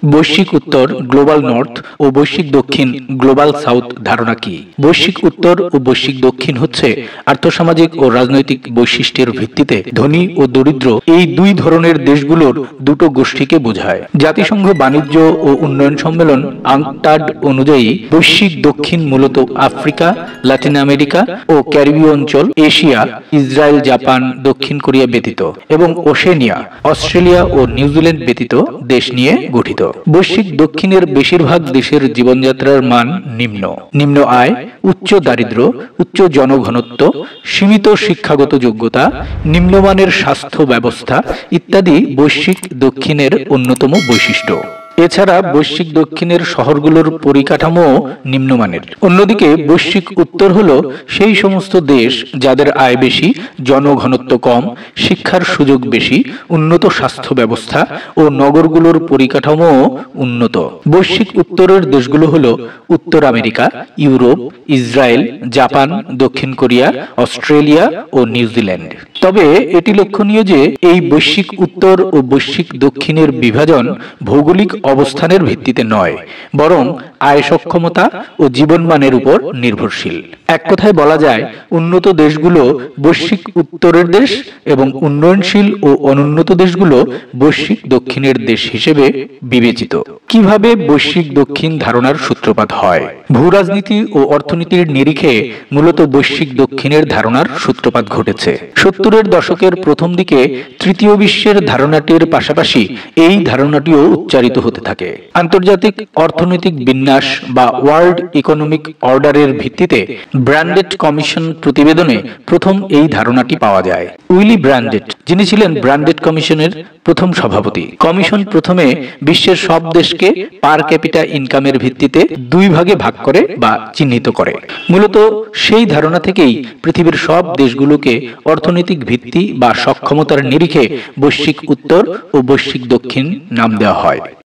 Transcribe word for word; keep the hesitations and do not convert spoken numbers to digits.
বৈশ্বিক উত্তর global north ও বৈশ্বিক দক্ষিণ গ্লোবাল সাউথ ধারণা কি? বৈশ্বিক উত্তর ও বৈশ্বিক দক্ষিণ হচ্ছে আর্থসামাজিক ও রাজনৈতিক বৈশিষ্ট্যের ভিত্তিতে ধনী ও দরিদ্র এই দুই ধরনের দেশগুলোর দুটো গোষ্ঠীকে বোঝায়। জাতিসংঘ বাণিজ্য ও উন্নয়ন সম্মেলন আংটাড অনুযায়ী বৈশ্বিক দক্ষিণ মূলত আফ্রিকা, লাতিন আমেরিকা ও ক্যারিবীয় অঞ্চল, এশিয়া, ইসরায়েল, জাপান, দক্ষিণ কোরিয়া ব্যতীত এবং ওশেনিয়া, অস্ট্রেলিয়া ও নিউজিল্যান্ড ব্যতীত দেশ নিয়ে গঠিত। বৈশ্বিক দক্ষিণের বেশিরভাগ দেশের জীবনযাত্রার মান নিম্ন নিম্ন আয়, উচ্চ দারিদ্র্য, উচ্চ জনঘনত্ব, সীমিত শিক্ষাগত যোগ্যতা, নিম্নমানের স্বাস্থ্য ব্যবস্থা ইত্যাদি বৈশ্বিক দক্ষিণের অন্যতম বৈশিষ্ট্য। এছাড়া বৈশ্বিক দক্ষিণের শহরগুলোর পরিকাঠামো নিম্নমানের। অন্যদিকে বৈশ্বিক উত্তর হল সেই সমস্ত দেশ যাদের আয় বেশি, জনঘনত্ব কম, শিক্ষার সুযোগ বেশি, উন্নত স্বাস্থ্য ব্যবস্থা ও নগরগুলোর পরিকাঠামো উন্নত। বৈশ্বিক উত্তরের দেশগুলো হল উত্তর আমেরিকা, ইউরোপ, ইসরায়েল, জাপান, দক্ষিণ কোরিয়া, অস্ট্রেলিয়া ও নিউজিল্যান্ড। তবে এটি লক্ষণীয় যে এই বৈশ্বিক উত্তর ও বৈশ্বিক দক্ষিণের বিভাজন ভৌগোলিক অবস্থানের ভিত্তিতে নয়, বরং আয় সক্ষমতা ও জীবনমানের উপর নির্ভরশীল। এক কথায় বলা যায়, উন্নত দেশগুলো বৈশ্বিক উত্তরের দেশ এবং উন্নয়নশীল ও অনুন্নত দেশগুলো বৈশ্বিক দক্ষিণের দেশ হিসেবে বিবেচিত। কিভাবে বৈশ্বিক দক্ষিণ ধারণার সূত্রপাত হয়? ভূরাজনীতি ও অর্থনীতির নিরিখে মূলত বৈশ্বিক দক্ষিণের ধারণার সূত্রপাত ঘটেছে। সত্তরের দশকের প্রথম দিকে তৃতীয় বিশ্বের ধারণাটির পাশাপাশি এই ধারণাটিও উচ্চারিত হতে থাকে। আন্তর্জাতিক অর্থনৈতিক বিন্যাস বা ওয়ার্ল্ড ইকোনমিক অর্ডারের ভিত্তিতে ব্র্যান্ডেট কমিশন প্রতিবেদনে প্রথম এই ধারণাটি পাওয়া যায়। উইলি ব্র্যান্ডেট, যিনি ছিলেন ব্র্যান্ডেট কমিশনের প্রথম সভাপতি। কমিশন প্রথমে বিশ্বের সব দেশকে পার ক্যাপিটা ইনকামের ভিত্তিতে দুই ভাগে ভাগ করে বা চিহ্নিত করে। মূলত সেই ধারণা থেকেই পৃথিবীর সব দেশগুলোকে অর্থনৈতিক ভিত্তি বা সক্ষমতার নিরিখে বৈশ্বিক উত্তর ও বৈশ্বিক দক্ষিণ নাম দেওয়া হয়।